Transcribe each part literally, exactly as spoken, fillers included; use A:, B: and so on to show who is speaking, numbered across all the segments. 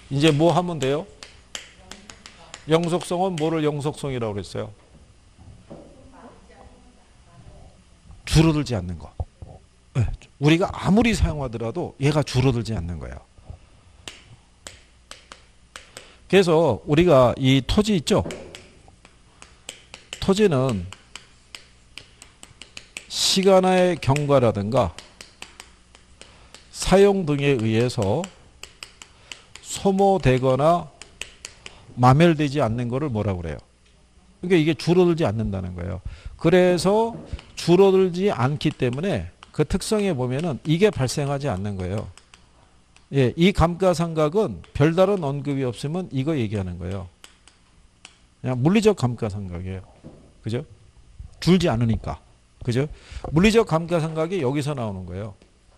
A: 이제 뭐 하면 돼요? 영속성은 뭐를 영속성이라고 그랬어요? 줄어들지 않는 거. 네. 우리가 아무리 사용하더라도 얘가 줄어들지 않는 거예요. 그래서 우리가 이 토지 있죠? 토지는 시간의 경과라든가 사용 등에 의해서 소모되거나 마멸되지 않는 것을 뭐라고 그래요? 그러니까 이게 줄어들지 않는다는 거예요. 그래서 줄어들지 않기 때문에 그 특성에 보면은 이게 발생하지 않는 거예요. 예, 이 감가상각은 별다른 언급이 없으면 이거 얘기하는 거예요. 그냥 물리적 감가상각이에요. 그죠? 줄지 않으니까. 그죠? 물리적 감가상각이 여기서 나오는 거예요.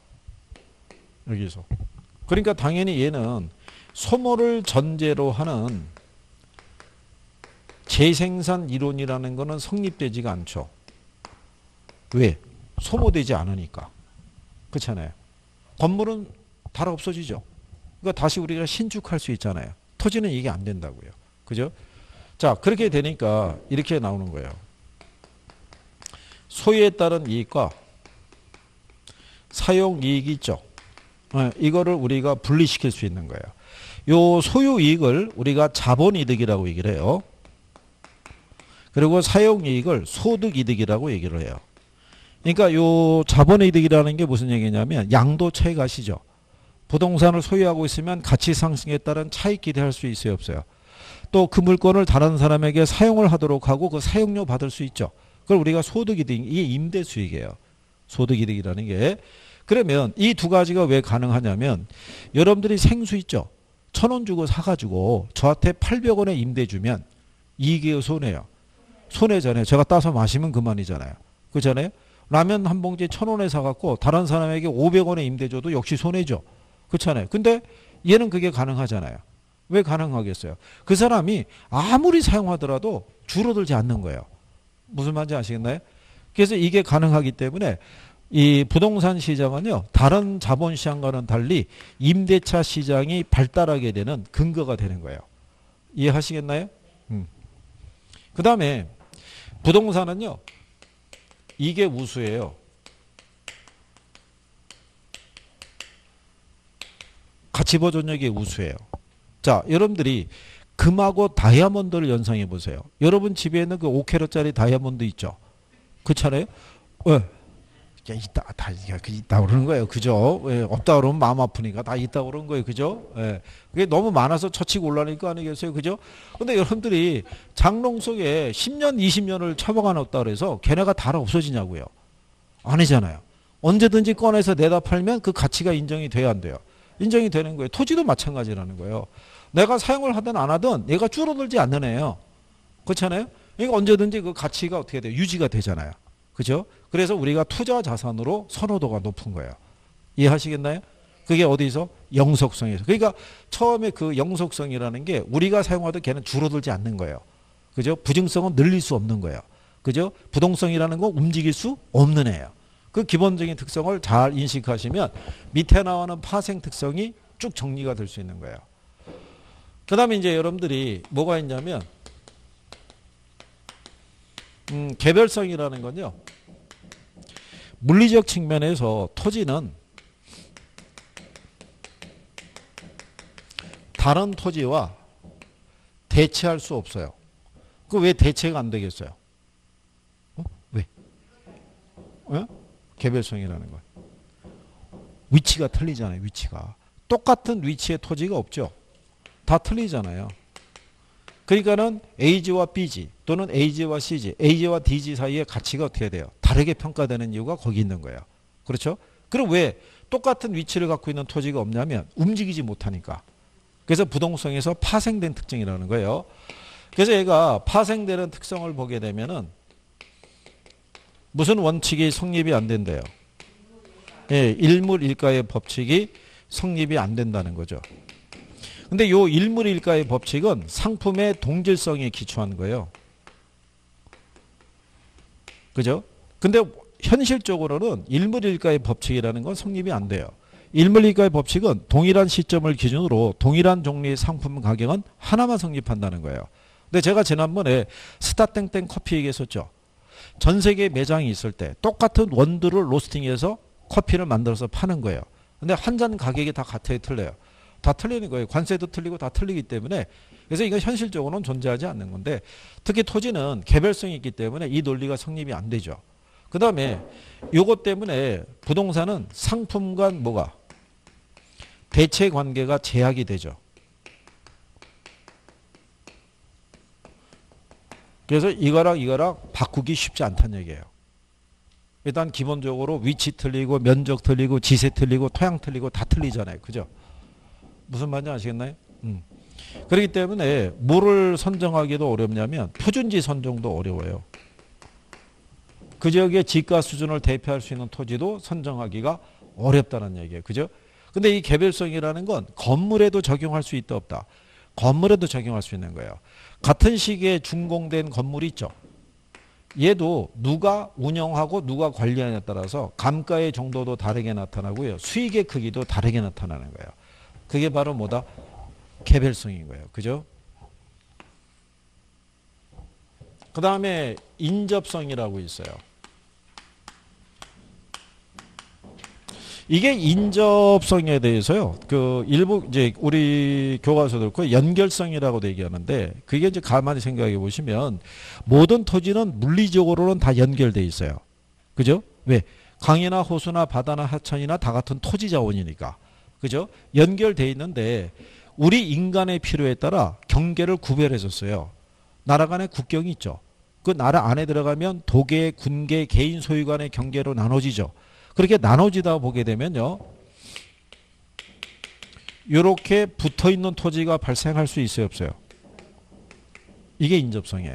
A: 여기서. 그러니까 당연히 얘는 소모를 전제로 하는 재생산 이론이라는 거는 성립되지가 않죠. 왜? 소모되지 않으니까. 그렇잖아요. 건물은 다 없어지죠. 그러니까 다시 우리가 신축할 수 있잖아요. 토지는 이게 안 된다고요. 그죠? 자, 그렇게 되니까 이렇게 나오는 거예요. 소유에 따른 이익과 사용 이익이 있죠. 네, 이거를 우리가 분리시킬 수 있는 거예요. 요 소유 이익을 우리가 자본 이득이라고 얘기를 해요. 그리고 사용 이익을 소득 이득이라고 얘기를 해요. 그러니까 요 자본 이득이라는 게 무슨 얘기냐면 양도 차익 아시죠? 부동산을 소유하고 있으면 가치 상승에 따른 차익 기대할 수 있어요, 없어요? 또 그 물건을 다른 사람에게 사용을 하도록 하고 그 사용료 받을 수 있죠. 그걸 우리가 소득 이득, 이게 임대 수익이에요. 소득 이득이라는 게. 그러면 이 두 가지가 왜 가능하냐면 여러분들이 생수 있죠? 천 원 주고 사가지고 저한테 팔백 원에 임대 주면 이익이에요, 손해요? 손해잖아요. 제가 따서 마시면 그만이잖아요. 그렇잖아요? 라면 한 봉지 천 원에 사갖고 다른 사람에게 오백 원에 임대 줘도 역시 손해죠. 그렇잖아요. 근데 얘는 그게 가능하잖아요. 왜 가능하겠어요? 그 사람이 아무리 사용하더라도 줄어들지 않는 거예요. 무슨 말인지 아시겠나요? 그래서 이게 가능하기 때문에 이 부동산 시장은요, 다른 자본시장과는 달리 임대차 시장이 발달하게 되는 근거가 되는 거예요. 이해하시겠나요? 음. 그 다음에 부동산은요, 이게 우수예요. 가치 보존력이 우수해요. 자, 여러분들이 금하고 다이아몬드를 연상해 보세요. 여러분 집에 있는 그 오 캐럿짜리 다이아몬드 있죠? 그렇잖아요? 왜? 야, 있다, 다 있다 그러는 거예요. 그죠? 예, 없다 그러면 마음 아프니까 다 있다 그러는 거예요. 그죠? 예. 그게 너무 많아서 처치고 올라니까 아니겠어요? 그죠? 근데 여러분들이 장롱 속에 십 년, 이십 년을 처박아 놨다 그래서 걔네가 다 없어지냐고요? 아니잖아요. 언제든지 꺼내서 내다 팔면 그 가치가 인정이 돼야 안 돼요. 인정이 되는 거예요. 토지도 마찬가지라는 거예요. 내가 사용을 하든 안 하든 얘가 줄어들지 않는 애예요. 그렇잖아요? 그러니까 언제든지 그 가치가 어떻게 돼요? 유지가 되잖아요. 그죠? 그래서 우리가 투자 자산으로 선호도가 높은 거예요. 이해하시겠나요? 그게 어디서? 영속성에서. 그러니까 처음에 그 영속성이라는 게 우리가 사용하던 걔는 줄어들지 않는 거예요. 그죠? 부증성은 늘릴 수 없는 거예요. 그죠? 부동성이라는 건 움직일 수 없는 애예요. 그 기본적인 특성을 잘 인식하시면 밑에 나오는 파생 특성이 쭉 정리가 될 수 있는 거예요. 그 다음에 이제 여러분들이 뭐가 있냐면 음, 개별성이라는 건요. 물리적 측면에서 토지는 다른 토지와 대체할 수 없어요. 그 왜 대체가 안 되겠어요? 어? 왜? 어? 개별성이라는 거. 위치가 틀리잖아요. 위치가. 똑같은 위치의 토지가 없죠. 다 틀리잖아요. 그러니까는 A지와 B지 또는 A지와 C지, A지와 D지 사이의 가치가 어떻게 돼요? 다르게 평가되는 이유가 거기 있는 거예요. 그렇죠? 그럼 왜 똑같은 위치를 갖고 있는 토지가 없냐면 움직이지 못하니까. 그래서 부동성에서 파생된 특징이라는 거예요. 그래서 얘가 파생되는 특성을 보게 되면은 무슨 원칙이 성립이 안 된대요? 예, 일물일가의 법칙이 성립이 안 된다는 거죠. 근데 요 일물일가의 법칙은 상품의 동질성에 기초한 거예요. 그죠? 근데 현실적으로는 일물일가의 법칙이라는 건 성립이 안 돼요. 일물리가의 법칙은 동일한 시점을 기준으로 동일한 종류의 상품 가격은 하나만 성립한다는 거예요. 근데 제가 지난번에 스타땡땡 커피 얘기했었죠. 전 세계 매장이 있을 때 똑같은 원두를 로스팅해서 커피를 만들어서 파는 거예요. 근데 한 잔 가격이 다 같아요, 틀려요? 다 틀리는 거예요. 관세도 틀리고 다 틀리기 때문에. 그래서 이건 현실적으로는 존재하지 않는 건데, 특히 토지는 개별성이 있기 때문에 이 논리가 성립이 안 되죠. 그 다음에 요것 때문에 부동산은 상품과 뭐가 대체 관계가 제약이 되죠. 그래서 이거랑 이거랑 바꾸기 쉽지 않다는 얘기예요. 일단 기본적으로 위치 틀리고 면적 틀리고 지세 틀리고 토양 틀리고 다 틀리잖아요. 그죠? 무슨 말인지 아시겠나요? 음. 그렇기 때문에 뭐를 선정하기도 어렵냐면 표준지 선정도 어려워요. 그 지역의 지가 수준을 대표할 수 있는 토지도 선정하기가 어렵다는 얘기예요. 그죠? 근데 이 개별성이라는 건 건물에도 적용할 수 있다 없다. 건물에도 적용할 수 있는 거예요. 같은 시기에 준공된 건물이 있죠. 얘도 누가 운영하고 누가 관리하냐에 따라서 감가의 정도도 다르게 나타나고요. 수익의 크기도 다르게 나타나는 거예요. 그게 바로 뭐다? 개별성인 거예요. 그죠? 그 다음에 인접성이라고 있어요. 이게 인접성에 대해서요. 그 일부 이제 우리 교과서도 그렇고 연결성이라고 얘기하는데 그게 이제 가만히 생각해 보시면 모든 토지는 물리적으로는 다 연결돼 있어요. 그죠? 왜? 강이나 호수나 바다나 하천이나 다 같은 토지 자원이니까. 그죠? 연결돼 있는데 우리 인간의 필요에 따라 경계를 구별해 줬어요. 나라 간의 국경이 있죠. 그 나라 안에 들어가면 도계, 군계, 개인 소유 간의 경계로 나눠지죠. 그렇게 나눠지다 보게 되면요. 이렇게 붙어 있는 토지가 발생할 수 있어요, 없어요? 이게 인접성이에요.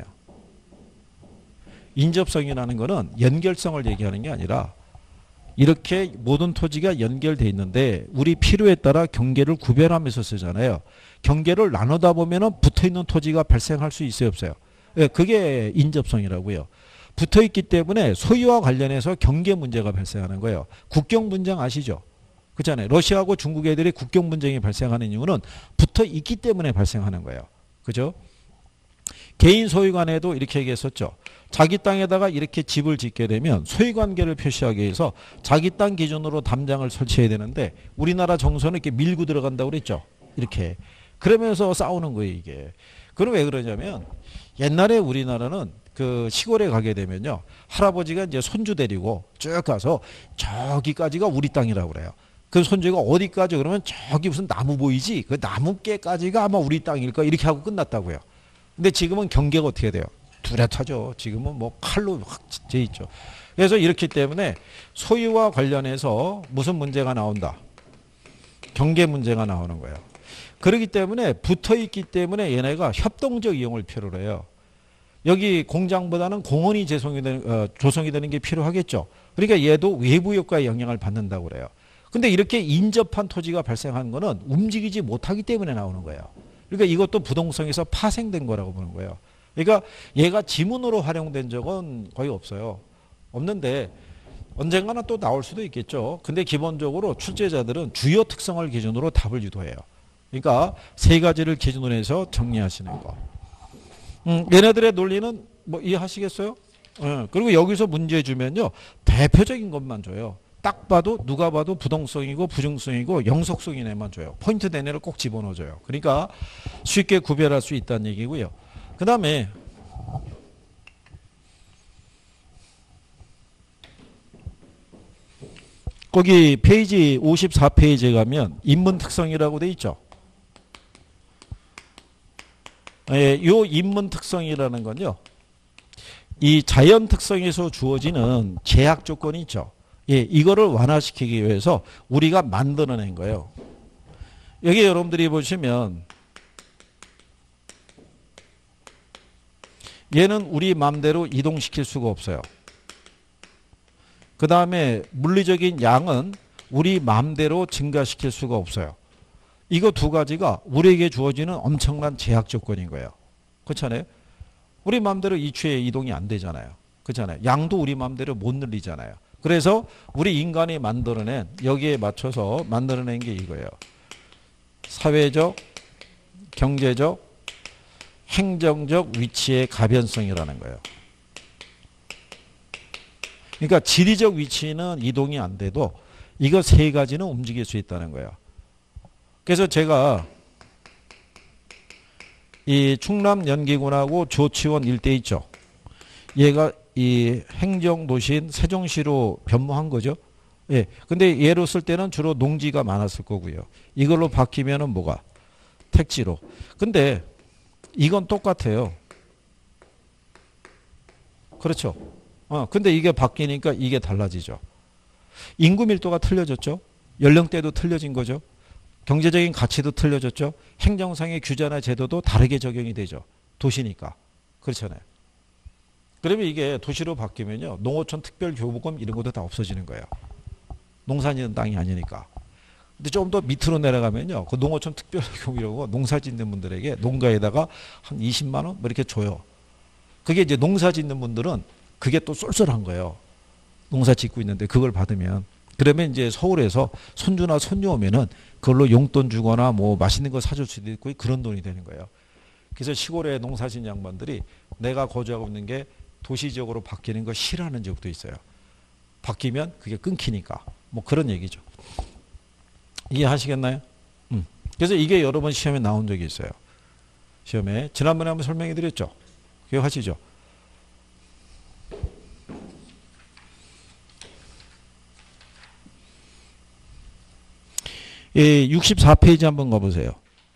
A: 인접성이라는 거는 연결성을 얘기하는 게 아니라 이렇게 모든 토지가 연결돼 있는데 우리 필요에 따라 경계를 구별하면서 쓰잖아요. 경계를 나누다 보면은 붙어 있는 토지가 발생할 수 있어요, 없어요? 예, 그게 인접성이라고요. 붙어 있기 때문에 소유와 관련해서 경계 문제가 발생하는 거예요. 국경 분쟁 아시죠? 그렇잖아요. 러시아하고 중국 애들이 국경 분쟁이 발생하는 이유는 붙어 있기 때문에 발생하는 거예요. 그죠? 개인 소유 간에도 이렇게 얘기했었죠. 자기 땅에다가 이렇게 집을 짓게 되면 소유관계를 표시하기 위해서 자기 땅 기준으로 담장을 설치해야 되는데 우리나라 정서는 이렇게 밀고 들어간다고 그랬죠. 이렇게. 그러면서 싸우는 거예요, 이게. 그럼 왜 그러냐면 옛날에 우리나라는 그 시골에 가게 되면요. 할아버지가 이제 손주 데리고 쭉 가서 저기까지가 우리 땅이라고 그래요. 그 손주가 어디까지 그러면 저기 무슨 나무 보이지? 그 나무께까지가 아마 우리 땅일 거야. 이렇게 하고 끝났다고요. 근데 지금은 경계가 어떻게 돼요? 뚜렷하죠. 지금은 뭐 칼로 확 돼 있죠. 그래서 이렇기 때문에 소유와 관련해서 무슨 문제가 나온다? 경계 문제가 나오는 거예요. 그렇기 때문에 붙어 있기 때문에 얘네가 협동적 이용을 필요로 해요. 여기 공장보다는 공원이 재송이 되는, 어, 조성이 되는 게 필요하겠죠. 그러니까 얘도 외부 효과의 영향을 받는다고 그래요. 근데 이렇게 인접한 토지가 발생하는 거는 움직이지 못하기 때문에 나오는 거예요. 그러니까 이것도 부동성에서 파생된 거라고 보는 거예요. 그러니까 얘가 지문으로 활용된 적은 거의 없어요. 없는데 언젠가는 또 나올 수도 있겠죠. 근데 기본적으로 출제자들은 주요 특성을 기준으로 답을 유도해요. 그러니까 세 가지를 기준으로 해서 정리하시는 거. 음, 얘네들의 논리는 뭐 이해하시겠어요? 예, 그리고 여기서 문제 주면요. 대표적인 것만 줘요. 딱 봐도 누가 봐도 부동성이고 부중성이고 영속성인 애만 줘요. 포인트 된 애를 꼭 집어넣어줘요. 그러니까 쉽게 구별할 수 있다는 얘기고요. 그 다음에 거기 페이지 오십사 페이지에 가면 인문 특성이라고 돼 있죠. 예, 요 인문 특성이라는 건요. 이 자연 특성에서 주어지는 제약 조건이 있죠. 예, 이거를 완화시키기 위해서 우리가 만들어낸 거예요. 여기 여러분들이 보시면 얘는 우리 마음대로 이동시킬 수가 없어요. 그 다음에 물리적인 양은 우리 마음대로 증가시킬 수가 없어요. 이거 두 가지가 우리에게 주어지는 엄청난 제약 조건인 거예요. 그렇잖아요. 우리 마음대로 이추에 이동이 안 되잖아요. 그렇잖아요. 양도 우리 마음대로 못 늘리잖아요. 그래서 우리 인간이 만들어낸 여기에 맞춰서 만들어낸 게 이거예요. 사회적, 경제적, 행정적 위치의 가변성이라는 거예요. 그러니까 지리적 위치는 이동이 안 돼도 이거 세 가지는 움직일 수 있다는 거예요. 그래서 제가 이 충남 연기군하고 조치원 일대 있죠. 얘가 이 행정도시인 세종시로 변모한 거죠. 예. 근데 얘로 쓸 때는 주로 농지가 많았을 거고요. 이걸로 바뀌면은 뭐가? 택지로. 근데 이건 똑같아요. 그렇죠. 어, 근데 이게 바뀌니까 이게 달라지죠. 인구 밀도가 틀려졌죠. 연령대도 틀려진 거죠. 경제적인 가치도 틀려졌죠. 행정상의 규제나 제도도 다르게 적용이 되죠. 도시니까. 그렇잖아요. 그러면 이게 도시로 바뀌면요. 농어촌 특별교부금 이런 것도 다 없어지는 거예요. 농사짓는 땅이 아니니까. 근데 좀 더 밑으로 내려가면요. 그 농어촌 특별교부금 이러고 농사 짓는 분들에게 농가에다가 한 이십만 원 뭐 이렇게 줘요. 그게 이제 농사 짓는 분들은 그게 또 쏠쏠한 거예요. 농사 짓고 있는데 그걸 받으면. 그러면 이제 서울에서 손주나 손녀 오면은 그걸로 용돈 주거나 뭐 맛있는 거 사줄 수도 있고 그런 돈이 되는 거예요. 그래서 시골에 농사 짓는 양반들이 내가 거주하고 있는 게 도시적으로 바뀌는 거 싫어하는 적도 있어요. 바뀌면 그게 끊기니까. 뭐 그런 얘기죠. 이해하시겠나요? 음. 그래서 이게 여러 번 시험에 나온 적이 있어요. 시험에. 지난번에 한번 설명해 드렸죠. 기억하시죠? 예, 육십사 페이지 한번 가보세요.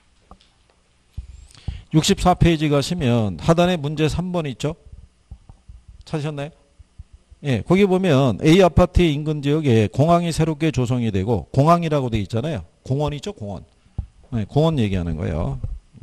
A: 육십사 페이지 가시면 하단에 문제 삼 번 있죠? 찾으셨나요? 예, 거기 보면 A 아파트의 인근 지역에 공항이 새롭게 조성이 되고 공항이라고 돼 있잖아요. 공원이죠, 공원. 네, 공원 얘기하는 거예요.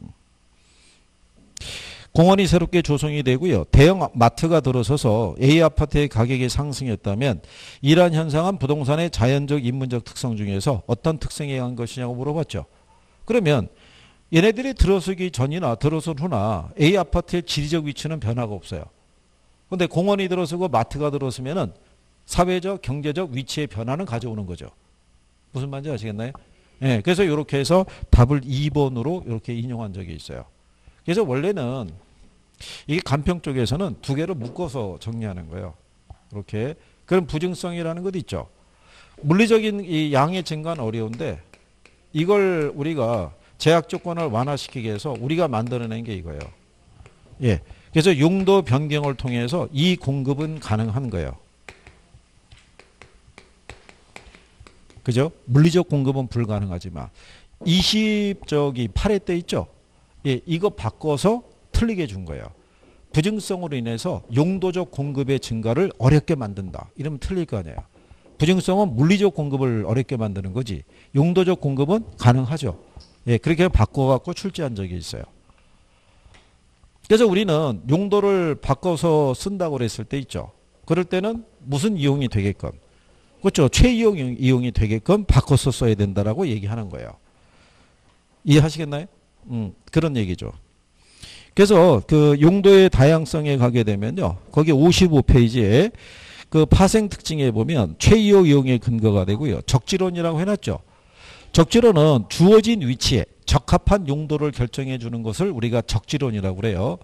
A: 공원이 새롭게 조성이 되고요. 대형 마트가 들어서서 A 아파트의 가격이 상승했다면 이러한 현상은 부동산의 자연적 인문적 특성 중에서 어떤 특성에 의한 것이냐고 물어봤죠. 그러면 얘네들이 들어서기 전이나 들어선 후나 A 아파트의 지리적 위치는 변화가 없어요. 그런데 공원이 들어서고 마트가 들어서면은 사회적 경제적 위치의 변화는 가져오는 거죠. 무슨 말인지 아시겠나요? 예, 그래서 이렇게 해서 답을 이 번으로 이렇게 인용한 적이 있어요. 그래서 원래는 이게 간평 쪽에서는 두 개를 묶어서 정리하는 거예요. 이렇게. 그럼 부증성이라는 것도 있죠. 물리적인 이 양의 증가는 어려운데 이걸 우리가 제약 조건을 완화시키기 위해서 우리가 만들어낸 게 이거예요. 예. 그래서 용도 변경을 통해서 이 공급은 가능한 거예요. 그죠? 물리적 공급은 불가능하지만 이십 저기 팔 회 때 있죠? 예, 이거 바꿔서 틀리게 준 거예요. 부증성으로 인해서 용도적 공급의 증가를 어렵게 만든다. 이러면 틀릴 거 아니에요. 부증성은 물리적 공급을 어렵게 만드는 거지. 용도적 공급은 가능하죠. 예, 그렇게 바꿔갖고 출제한 적이 있어요. 그래서 우리는 용도를 바꿔서 쓴다고 그랬을 때 있죠. 그럴 때는 무슨 이용이 되게끔. 그렇죠. 최이용 이용이 되게끔 바꿔서 써야 된다라고 얘기하는 거예요. 이해하시겠나요? 음, 그런 얘기죠. 그래서 그 용도의 다양성에 가게 되면요. 거기 오십오 페이지에 그 파생 특징에 보면 최이용 이용의 근거가 되고요. 적지론이라고 해놨죠. 적지론은 주어진 위치에 적합한 용도를 결정해 주는 것을 우리가 적지론이라고 그래요.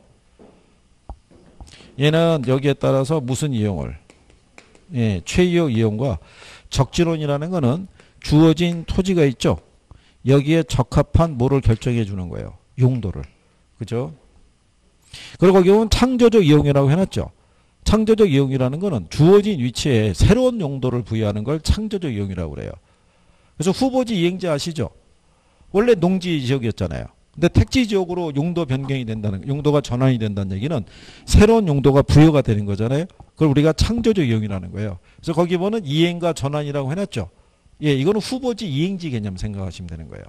A: 얘는 여기에 따라서 무슨 이용을? 예, 최이용 이용과 적지론이라는 거는 주어진 토지가 있죠. 여기에 적합한 뭐를 결정해 주는 거예요. 용도를. 그죠? 그리고 거기 보면 창조적 이용이라고 해놨죠. 창조적 이용이라는 거는 주어진 위치에 새로운 용도를 부여하는 걸 창조적 이용이라고 그래요. 그래서 후보지 이행지 아시죠? 원래 농지 지역이었잖아요. 근데 택지 지역으로 용도 변경이 된다는, 용도가 전환이 된다는 얘기는 새로운 용도가 부여가 되는 거잖아요. 그걸 우리가 창조적 이용이라는 거예요. 그래서 거기 보면 이행과 전환이라고 해놨죠. 예, 이거는 후보지 이행지 개념 생각하시면 되는 거예요.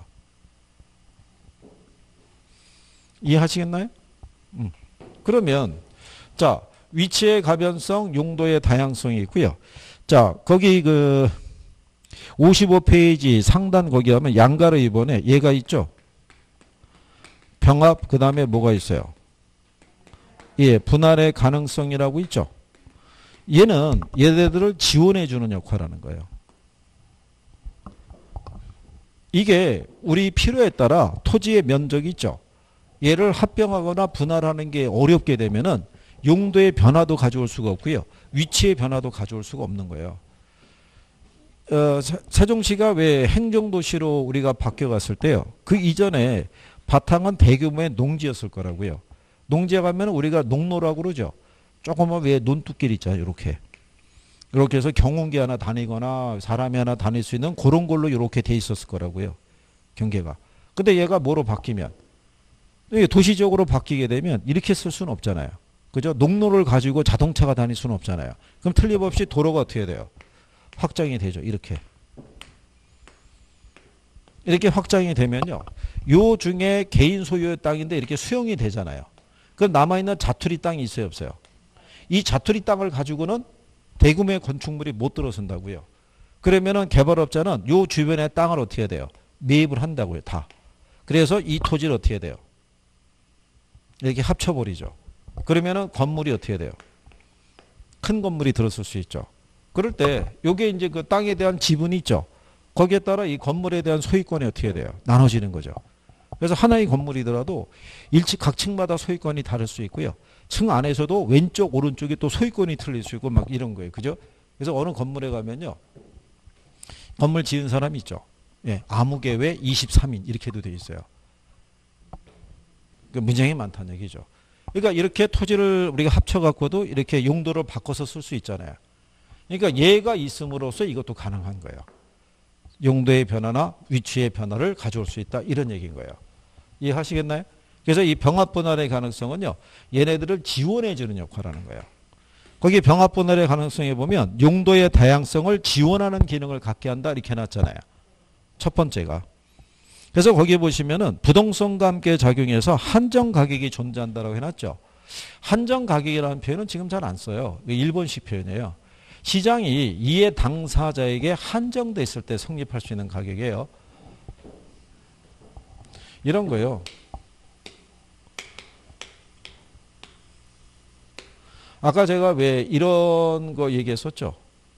A: 이해하시겠나요? 음. 그러면 자, 위치의 가변성, 용도의 다양성이 있고요. 자, 거기 그 오십오 페이지 상단 거기 하면 양가로 이번에 얘가 있죠. 병합 그다음에 뭐가 있어요? 예, 분할의 가능성이라고 있죠. 얘는 얘네들을 지원해 주는 역할을 하는 거예요. 이게 우리 필요에 따라 토지의 면적이 있죠. 얘를 합병하거나 분할하는 게 어렵게 되면은 용도의 변화도 가져올 수가 없고요. 위치의 변화도 가져올 수가 없는 거예요. 어, 세종시가 왜 행정도시로 우리가 바뀌어갔을 때요. 그 이전에 바탕은 대규모의 농지였을 거라고요. 농지에 가면 우리가 농로라고 그러죠. 조그만 왜 논뚝길 있잖아요. 이렇게. 이렇게 해서 경운기 하나 다니거나 사람이 하나 다닐 수 있는 그런 걸로 이렇게 돼 있었을 거라고요. 경계가. 근데 얘가 뭐로 바뀌면 도시적으로 바뀌게 되면 이렇게 쓸 수는 없잖아요. 그죠? 농로를 가지고 자동차가 다닐 수는 없잖아요. 그럼 틀림없이 도로가 어떻게 돼요? 확장이 되죠. 이렇게. 이렇게 확장이 되면요. 요 중에 개인 소유의 땅인데 이렇게 수용이 되잖아요. 그럼 남아있는 자투리 땅이 있어요? 없어요? 이 자투리 땅을 가지고는 대규모의 건축물이 못 들어선다고요. 그러면은 개발업자는 요 주변의 땅을 어떻게 해야 돼요? 매입을 한다고요. 다. 그래서 이 토지를 어떻게 해야 돼요? 이렇게 합쳐버리죠. 그러면은 건물이 어떻게 돼요? 큰 건물이 들어설 수 있죠. 그럴 때 요게 이제 그 땅에 대한 지분이 있죠. 거기에 따라 이 건물에 대한 소유권이 어떻게 돼요? 나눠지는 거죠. 그래서 하나의 건물이더라도 일층 각 층마다 소유권이 다를 수 있고요. 층 안에서도 왼쪽 오른쪽이 또 소유권이 틀릴 수 있고 막 이런 거예요. 그죠? 그래서 어느 건물에 가면요. 건물 지은 사람이 있죠. 예, 아무개외 이십삼 인 이렇게도 돼 있어요. 문장이 많다는 얘기죠. 그러니까 이렇게 토지를 우리가 합쳐갖고도 이렇게 용도를 바꿔서 쓸 수 있잖아요. 그러니까 얘가 있음으로써 이것도 가능한 거예요. 용도의 변화나 위치의 변화를 가져올 수 있다. 이런 얘기인 거예요. 이해하시겠나요? 그래서 이 병합분할의 가능성은요. 얘네들을 지원해 주는 역할을 하는 거예요. 거기 병합분할의 가능성에 보면 용도의 다양성을 지원하는 기능을 갖게 한다. 이렇게 해놨잖아요. 첫 번째가. 그래서 거기 보시면은 부동성과 함께 작용해서 한정 가격이 존재한다라고 해놨죠. 한정 가격이라는 표현은 지금 잘 안 써요. 일본식 표현이에요. 시장이 이해 당사자에게 한정돼 있을 때 성립할 수 있는 가격이에요. 이런 거예요. 아까 제가 왜 이런 거 얘기했었죠.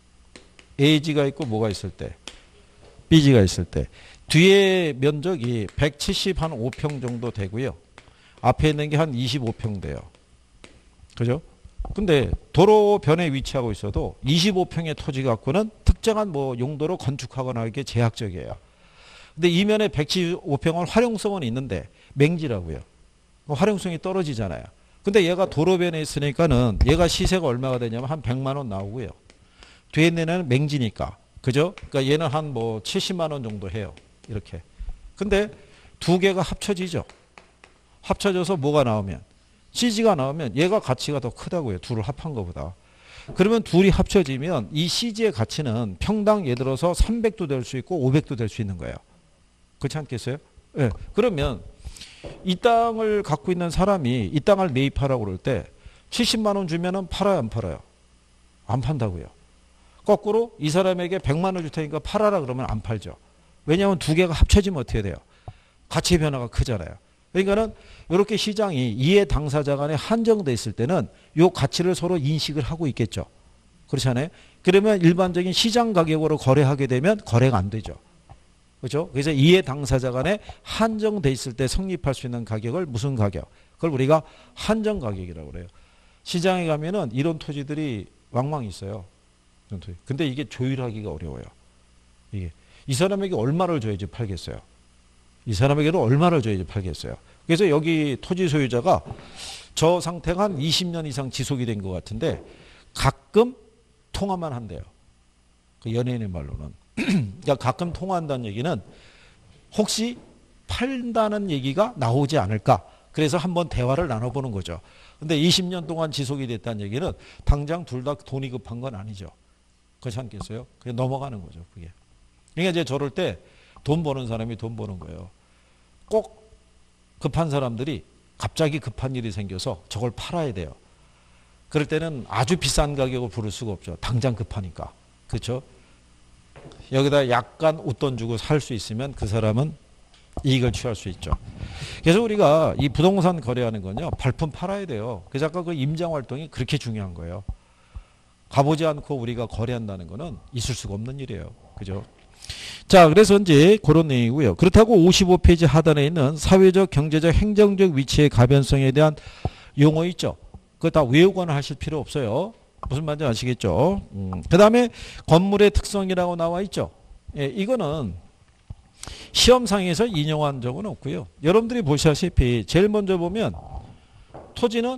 A: A지가 있고 뭐가 있을 때, B지가 있을 때. 뒤에 면적이 백칠십오 평 정도 되고요. 앞에 있는 게 한 이십오 평 돼요. 그죠? 근데 도로변에 위치하고 있어도 이십오 평의 토지 갖고는 특정한 뭐 용도로 건축하거나 하기에 제약적이에요. 근데 이면에 백칠십오 평은 활용성은 있는데 맹지라고요. 활용성이 떨어지잖아요. 근데 얘가 도로변에 있으니까는 얘가 시세가 얼마가 되냐면 한 백만 원 나오고요. 뒤에 있는 애는 맹지니까. 그죠? 그러니까 얘는 한 뭐 칠십만 원 정도 해요. 이렇게. 근데 두 개가 합쳐지죠. 합쳐져서 뭐가 나오면 씨지가 나오면 얘가 가치가 더 크다고요. 둘을 합한 것보다. 그러면 둘이 합쳐지면 이 씨지의 가치는 평당 예를 들어서 삼백도 될 수 있고 오백도 될 수 있는 거예요. 그렇지 않겠어요? 예. 네. 그러면 이 땅을 갖고 있는 사람이 이 땅을 매입하라고 그럴 때 칠십만 원 주면은 팔아요, 안 팔아요? 안 판다고요. 거꾸로 이 사람에게 백만 원 줄 테니까 팔아라 그러면 안 팔죠. 왜냐하면 두 개가 합쳐지면 어떻게 돼요? 가치 변화가 크잖아요. 그러니까는 이렇게 시장이 이해 당사자 간에 한정돼 있을 때는 이 가치를 서로 인식을 하고 있겠죠. 그렇지 않아요? 그러면 일반적인 시장 가격으로 거래하게 되면 거래가 안 되죠. 그렇죠? 그래서 이해 당사자 간에 한정돼 있을 때 성립할 수 있는 가격을 무슨 가격? 그걸 우리가 한정 가격이라고 그래요. 시장에 가면은 이런 토지들이 왕왕 있어요. 근데 이게 조율하기가 어려워요. 이게 이 사람에게 얼마를 줘야지 팔겠어요. 이 사람에게는 얼마를 줘야지 팔겠어요. 그래서 여기 토지 소유자가 저 상태가 한 이십 년 이상 지속이 된 것 같은데 가끔 통화만 한대요. 그 연예인의 말로는. 그러니까 가끔 통화한다는 얘기는 혹시 팔다는 얘기가 나오지 않을까. 그래서 한번 대화를 나눠보는 거죠. 근데 이십 년 동안 지속이 됐다는 얘기는 당장 둘 다 돈이 급한 건 아니죠. 그렇지 않겠어요? 그냥 넘어가는 거죠. 그게. 그러니까 이제 저럴 때 돈 버는 사람이 돈 버는 거예요. 꼭 급한 사람들이 갑자기 급한 일이 생겨서 저걸 팔아야 돼요. 그럴 때는 아주 비싼 가격을 부를 수가 없죠. 당장 급하니까. 그렇죠? 여기다 약간 웃돈 주고 살 수 있으면 그 사람은 이익을 취할 수 있죠. 그래서 우리가 이 부동산 거래하는 건요. 발품 팔아야 돼요. 그래서 아까 그 임장 활동이 그렇게 중요한 거예요. 가보지 않고 우리가 거래한다는 거는 있을 수가 없는 일이에요. 그죠? 자, 그래서 이제 그런 내용이고요. 그렇다고 오십오 페이지 하단에 있는 사회적, 경제적, 행정적 위치의 가변성에 대한 용어 있죠. 그거 다 외우거나 하실 필요 없어요. 무슨 말인지 아시겠죠? 음. 그 다음에 건물의 특성이라고 나와 있죠. 예, 이거는 시험상에서 인용한 적은 없고요. 여러분들이 보시다시피 제일 먼저 보면 토지는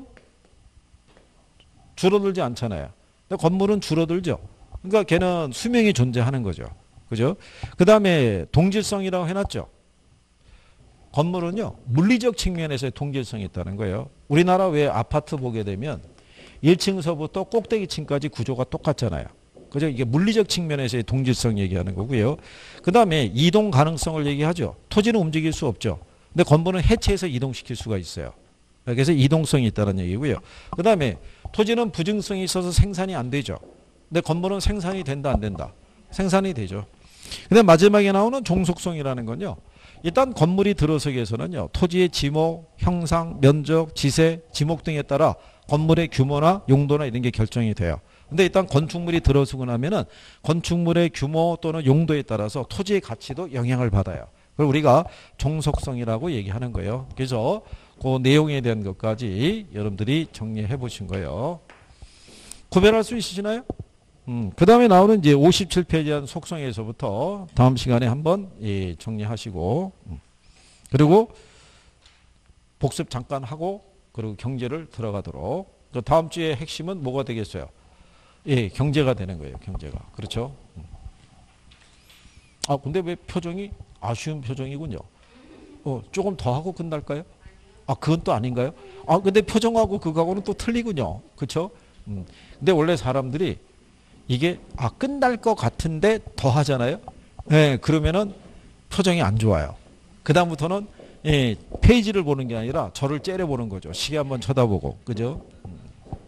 A: 줄어들지 않잖아요. 근데 건물은 줄어들죠. 그러니까 걔는 수명이 존재하는 거죠. 그죠? 그 다음에 동질성이라고 해놨죠. 건물은요, 물리적 측면에서의 동질성이 있다는 거예요. 우리나라 왜 아파트 보게 되면 일 층서부터 꼭대기층까지 구조가 똑같잖아요. 그죠? 이게 물리적 측면에서의 동질성 얘기하는 거고요. 그 다음에 이동 가능성을 얘기하죠. 토지는 움직일 수 없죠. 근데 건물은 해체해서 이동시킬 수가 있어요. 그래서 이동성이 있다는 얘기고요. 그 다음에 토지는 부증성이 있어서 생산이 안 되죠. 근데 건물은 생산이 된다, 안 된다? 생산이 되죠. 근데 마지막에 나오는 종속성이라는 건요. 일단 건물이 들어서기 위해서는요. 토지의 지목, 형상, 면적, 지세, 지목 등에 따라 건물의 규모나 용도나 이런 게 결정이 돼요. 근데 일단 건축물이 들어서고 나면은 건축물의 규모 또는 용도에 따라서 토지의 가치도 영향을 받아요. 그걸 우리가 종속성이라고 얘기하는 거예요. 그래서 그 내용에 대한 것까지 여러분들이 정리해 보신 거예요. 구별할 수 있으시나요? 음, 그 다음에 나오는 이제 오십칠 페이지에 대한 속성에서부터 다음 시간에 한번 예, 정리하시고, 음. 그리고 복습 잠깐 하고, 그리고 경제를 들어가도록. 그 다음 주에 핵심은 뭐가 되겠어요? 예, 경제가 되는 거예요, 경제가. 그렇죠? 음. 아, 근데 왜 표정이 아쉬운 표정이군요. 어, 조금 더 하고 끝날까요? 아, 그건 또 아닌가요? 아, 근데 표정하고 그거하고는 또 틀리군요. 그렇죠? 음. 근데 원래 사람들이 이게 아 끝날 것 같은데 더 하잖아요. 예, 그러면은 표정이 안 좋아요. 그 다음부터는 예, 페이지를 보는 게 아니라 저를 째려보는 거죠. 시계 한번 쳐다보고, 그죠? 음.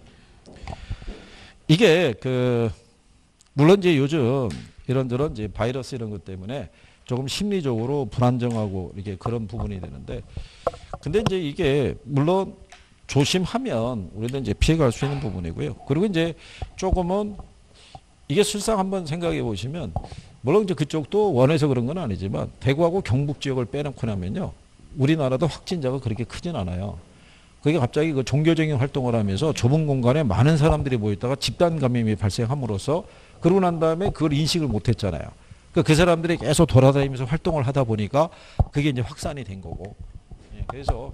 A: 이게 그 물론 이제 요즘 이런저런 이제 바이러스 이런 것 때문에 조금 심리적으로 불안정하고 이렇게 그런 부분이 되는데, 근데 이제 이게 물론 조심하면 우리도 이제 피해갈 수 있는 부분이고요. 그리고 이제 조금은 이게 실상 한번 생각해 보시면, 물론 이제 그쪽도 원해서 그런 건 아니지만 대구하고 경북 지역을 빼놓고 나면요, 우리나라도 확진자가 그렇게 크진 않아요. 그게 갑자기 그 종교적인 활동을 하면서 좁은 공간에 많은 사람들이 모였다가 집단 감염이 발생함으로써 그러고 난 다음에 그걸 인식을 못했잖아요. 그, 그 사람들이 계속 돌아다니면서 활동을 하다 보니까 그게 이제 확산이 된 거고. 예, 그래서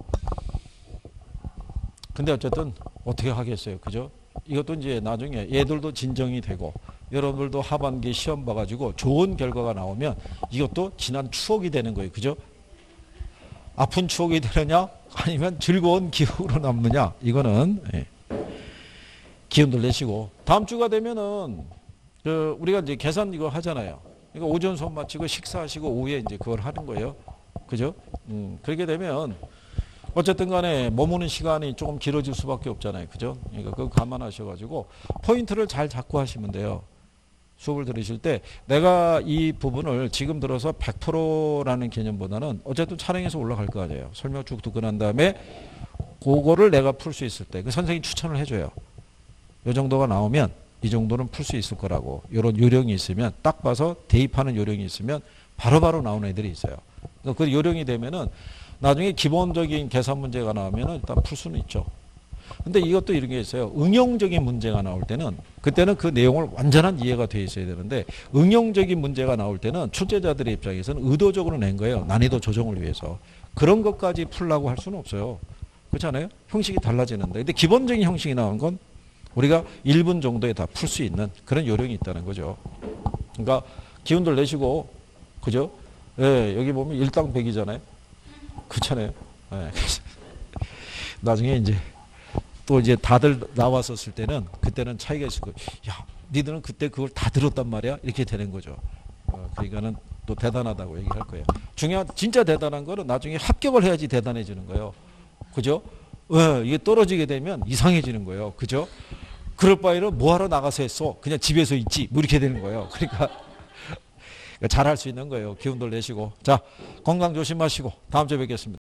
A: 근데 어쨌든 어떻게 하겠어요, 그죠? 이것도 이제 나중에 얘들도 진정이 되고 여러분들도 하반기 시험 봐가지고 좋은 결과가 나오면 이것도 지난 추억이 되는 거예요. 그죠? 아픈 추억이 되느냐 아니면 즐거운 기억으로 남느냐, 이거는 예. 기운들 내시고 다음 주가 되면은 그 우리가 이제 계산 이거 하잖아요. 그러니까 오전 수업 마치고 식사하시고 오후에 이제 그걸 하는 거예요. 그죠? 음, 그렇게 되면 어쨌든 간에 머무는 시간이 조금 길어질 수밖에 없잖아요. 그죠? 그러니까 그거 감안하셔가지고 포인트를 잘 잡고 하시면 돼요. 수업을 들으실 때 내가 이 부분을 지금 들어서 백 퍼센트라는 개념보다는 어쨌든 촬영해서 올라갈 거 아니에요. 설명 쭉 듣고 난 다음에 그거를 내가 풀 수 있을 때 그 선생님이 추천을 해줘요. 이 정도가 나오면 이 정도는 풀 수 있을 거라고. 이런 요령이 있으면 딱 봐서 대입하는 요령이 있으면 바로바로 나오는 애들이 있어요. 그 요령이 되면은 나중에 기본적인 계산 문제가 나오면 일단 풀 수는 있죠. 근데 이것도 이런 게 있어요. 응용적인 문제가 나올 때는 그때는 그 내용을 완전한 이해가 돼 있어야 되는데, 응용적인 문제가 나올 때는 출제자들의 입장에서는 의도적으로 낸 거예요. 난이도 조정을 위해서. 그런 것까지 풀라고 할 수는 없어요. 그렇지 않아요? 형식이 달라지는데. 근데 기본적인 형식이 나온 건 우리가 일 분 정도에 다 풀 수 있는 그런 요령이 있다는 거죠. 그러니까 기운들 내시고, 그죠? 예, 여기 보면 일당백이잖아요. 그렇잖아요. 예. 나중에 이제 또 이제 다들 나왔었을 때는 그때는 차이가 있을 거예요. 야, 니들은 그때 그걸 다 들었단 말이야? 이렇게 되는 거죠. 어, 그러니까는 또 대단하다고 얘기할 거예요. 중요한, 진짜 대단한 거는 나중에 합격을 해야지 대단해지는 거예요. 그죠? 어, 이게 떨어지게 되면 이상해지는 거예요. 그죠? 그럴 바에는 뭐하러 나가서 했어? 그냥 집에서 있지. 뭐 이렇게 되는 거예요. 그러니까 잘할 수 있는 거예요. 기운들 내시고. 자, 건강 조심하시고 다음 주에 뵙겠습니다.